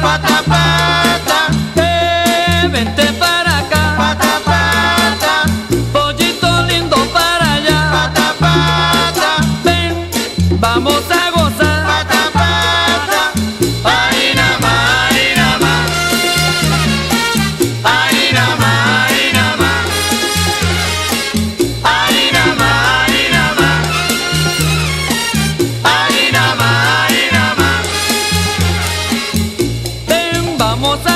pata, pata, vente para acá, pata, pata, pollito lindo para allá, pata, pata, ven, vamos a gozar, pata, pata, ahí nada más, ahí nada más, ahí nada más, ahí nada más, ahí nada más, ahí nada más, ahí nada más, ahí nada más. ven, vamos